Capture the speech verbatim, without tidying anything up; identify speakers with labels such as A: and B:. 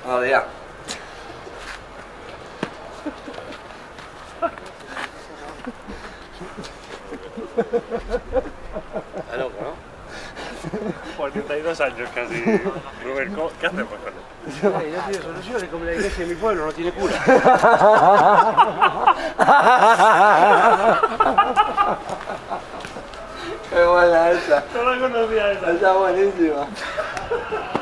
A: Joder.
B: Está loco, ¿no? cuarenta y dos años casi. Rubén, ¿qué hacemos con él?
C: Ay, no tiene soluciones, como la iglesia de mi pueblo no tiene cura.
A: Qué buena esa.
B: No la conocía esa.
A: Está buenísima.